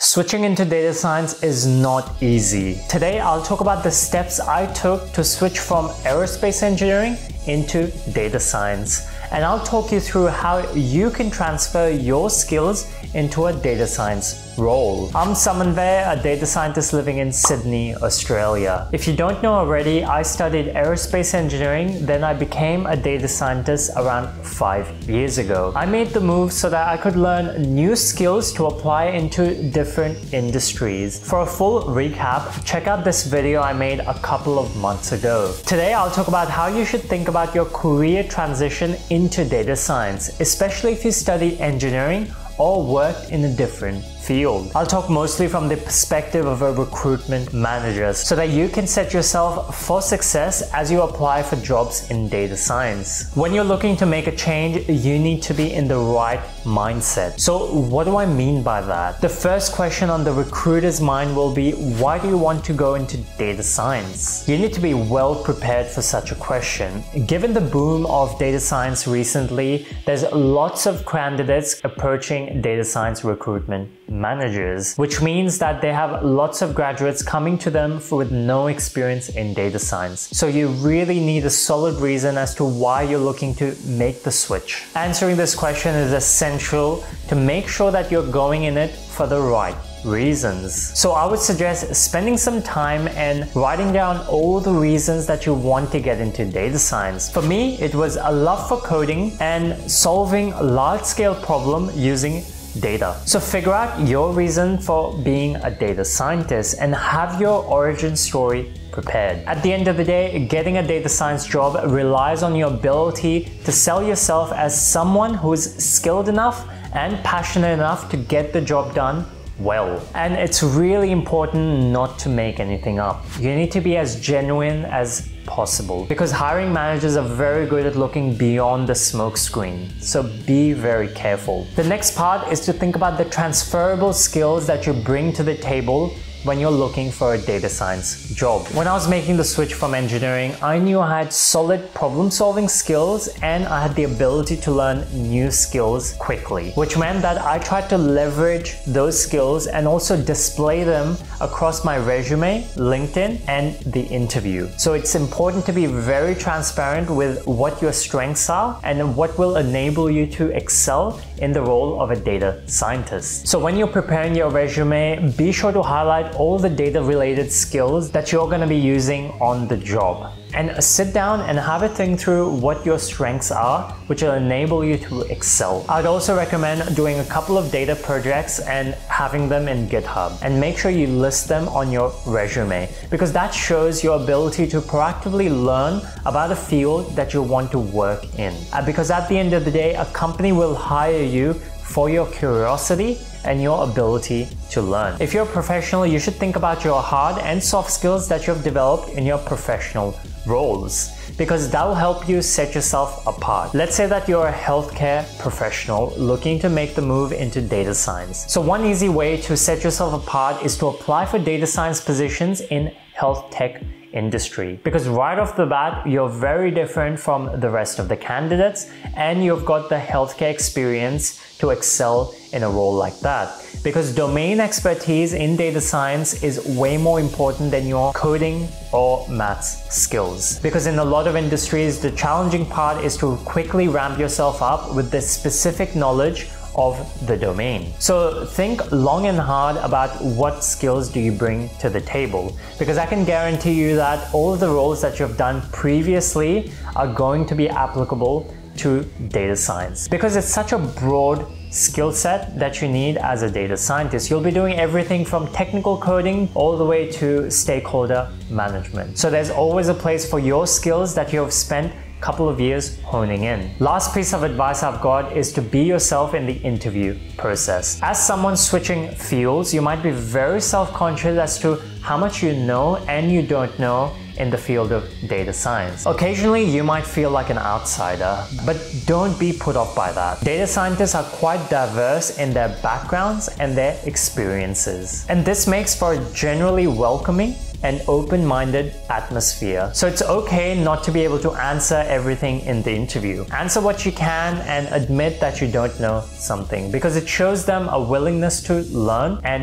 Switching into data science is not easy. Today, I'll talk about the steps I took to switch from aerospace engineering into data science. And I'll talk you through how you can transfer your skills into a data science role. I'm Samanvay, a data scientist living in Sydney, Australia. If you don't know already, I studied aerospace engineering, then I became a data scientist around 5 years ago. I made the move so that I could learn new skills to apply into different industries. For a full recap, check out this video I made a couple of months ago. Today, I'll talk about how you should think about your career transition into data science, especially if you studied engineering or worked in a different field. I'll talk mostly from the perspective of a recruitment manager so that you can set yourself for success as you apply for jobs in data science. When you're looking to make a change, you need to be in the right mindset. So what do I mean by that? The first question on the recruiter's mind will be, why do you want to go into data science? You need to be well prepared for such a question. Given the boom of data science recently, there's lots of candidates approaching data science recruitment managers, which means that they have lots of graduates coming to them with no experience in data science. So you really need a solid reason as to why you're looking to make the switch. Answering this question is essential to make sure that you're going in it for the right reasons. So I would suggest spending some time and writing down all the reasons that you want to get into data science. For me, it was a love for coding and solving a large-scale problem using data. So figure out your reason for being a data scientist and have your origin story prepared. At the end of the day, getting a data science job relies on your ability to sell yourself as someone who's skilled enough and passionate enough to get the job done well. And it's really important not to make anything up. You need to be as genuine as possible because hiring managers are very good at looking beyond the smoke screen. So be very careful. The next part is to think about the transferable skills that you bring to the table when you're looking for a data science job. When I was making the switch from engineering, I knew I had solid problem-solving skills and I had the ability to learn new skills quickly, which meant that I tried to leverage those skills and also display them across my resume, LinkedIn, and the interview. So it's important to be very transparent with what your strengths are and what will enable you to excel in the role of a data scientist. So when you're preparing your resume, be sure to highlight all the data-related skills that you're going to be using on the job. And sit down and have a think through what your strengths are, which will enable you to excel. I'd also recommend doing a couple of data projects and having them in GitHub. And make sure you list them on your resume, because that shows your ability to proactively learn about a field that you want to work in. Because at the end of the day, a company will hire you for your curiosity and your ability to learn. If you're a professional, you should think about your hard and soft skills that you've developed in your professional roles, because that will help you set yourself apart. Let's say that you're a healthcare professional looking to make the move into data science. So one easy way to set yourself apart is to apply for data science positions in health tech industry, because right off the bat, you're very different from the rest of the candidates and you've got the healthcare experience to excel in a role like that. Because domain expertise in data science is way more important than your coding or maths skills. Because in a lot of industries, the challenging part is to quickly ramp yourself up with the specific knowledge of the domain. So think long and hard about what skills do you bring to the table, because I can guarantee you that all of the roles that you've done previously are going to be applicable to data science, because it's such a broad skill set that you need as a data scientist. You'll be doing everything from technical coding all the way to stakeholder management. So there's always a place for your skills that you have spent couple of years honing in. Last piece of advice I've got is to be yourself in the interview process. As someone switching fields, you might be very self-conscious as to how much you know and you don't know in the field of data science. Occasionally, you might feel like an outsider, but don't be put off by that. Data scientists are quite diverse in their backgrounds and their experiences. And this makes for a generally welcoming and open-minded atmosphere. So it's okay not to be able to answer everything in the interview. Answer what you can and admit that you don't know something, because it shows them a willingness to learn and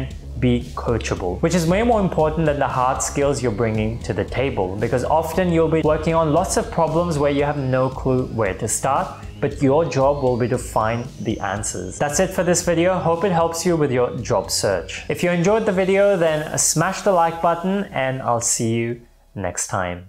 be coachable, which is way more important than the hard skills you're bringing to the table, because often you'll be working on lots of problems where you have no clue where to start, but your job will be to find the answers. That's it for this video. Hope it helps you with your job search. If you enjoyed the video, then smash the like button and I'll see you next time.